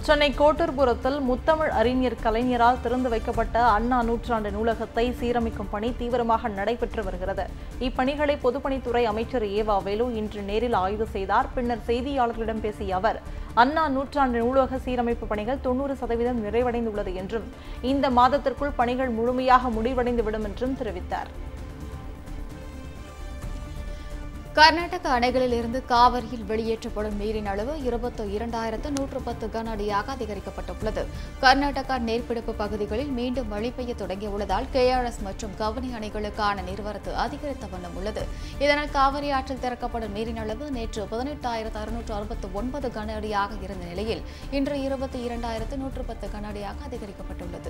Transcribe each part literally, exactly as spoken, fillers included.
சென்னை கோட்டூர்புரத்தில் முத்தமிழ் அறிஞர் கலைஞரால் திறந்து வைக்கப்பட்ட அண்ணா நூற்றாண்டு நூலகத்தை சீரமைக்கும் பணி தீவிரமாக நடைபெற்று வருகிறது. இப்பணிகளை பொதுப்பணித்துறை அமைச்சர் ஏவா வேலு இன்று நேரில் ஆய்வு செய்தார். பின்னர் செய்தியாளர்களிடம் பேசிய அவர், அண்ணா நூற்றாண்டு நூலக சீரமைப்பு பணிகள் தொன்னூறு சதவீதம் நிறைவடைந்துள்ளது என்றும் இந்த மாதத்திற்குள் பணிகள் முழுமையாக முடிவடைந்துவிடும் என்றும் தெரிவித்தார். கர்நாடக அணைகளில் இருந்து காவிரியில் வெளியேற்றப்படும் நீரின் அளவு இருபத்தி இரண்டாயிரத்து நூற்று பத்து கன அடியாக அதிகரிக்கப்பட்டுள்ளது. கர்நாடகா நீர்பிடிப்பு பகுதிகளில் மீண்டும் மழை பெய்ய தொடங்கியுள்ளதால் கே ஆர் எஸ் மற்றும் கபினி அணைகளுக்கான நீர்வரத்து அதிகரித்த வண்ணம் உள்ளது. இதனால் காவிரி ஆற்றில் திறக்கப்படும் நீரின் அளவு நேற்று பதினெட்டாயிரத்து அறுநூற்று அறுபத்தி ஒன்பது கன அடியாக இருந்த நிலையில் இன்று இருபத்தி இரண்டாயிரத்து நூற்று பத்து கன அடியாக அதிகரிக்கப்பட்டுள்ளது.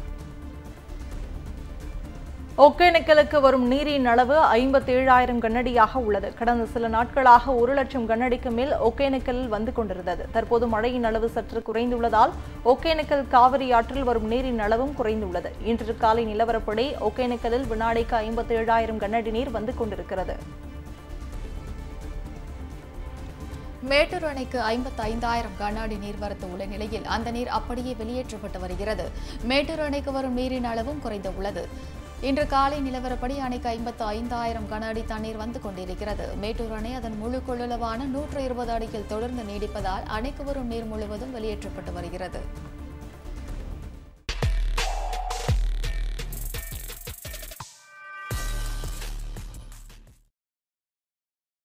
ஒகேனக்கலுக்கு வரும் நீரின் அளவு ஐம்பத்தி ஏழாயிரம் கனஅடியாக உள்ளது. கடந்த சில நாட்களாக ஒரு லட்சம் கனஅடிக்கு மேல் ஒகேனக்கலில் வந்து கொண்டிருந்தது. தற்போது மழையின் அளவு சற்று குறைந்துள்ளதால் ஒகேனக்கல் காவிரி ஆற்றில் வரும் நீரின் அளவும் குறைந்துள்ளது. இன்று காலை நிலவரப்படி ஒகேனக்கலில் வினாடிக்கு ஐம்பத்தி ஏழாயிரம் கனஅடி நீர் வந்து கொண்டிருக்கிறது. மேட்டூர் அணைக்கு ஐம்பத்தி ஐந்தாயிரம் கன அடி நீர்வரத்து உள்ள நிலையில் அந்த நீர் அப்படியே வெளியேற்றப்பட்டு வருகிறது. மேட்டூர் அணைக்கு வரும் நீரின் அளவும் குறைந்துள்ளது. இன்று காலை நிலவரப்படி அணைக்கு ஐம்பத்தி ஐந்தாயிரம் கன அடி தண்ணீர் வந்து கொண்டிருக்கிறது. மேட்டூர் அணை அதன் முழு கொள்ளளவான நூற்று இருபது அடியில் தொடர்ந்து நீடிப்பதால் அணைக்கு வரும் நீர் முழுவதும் வெளியேற்றப்பட்டு வருகிறது.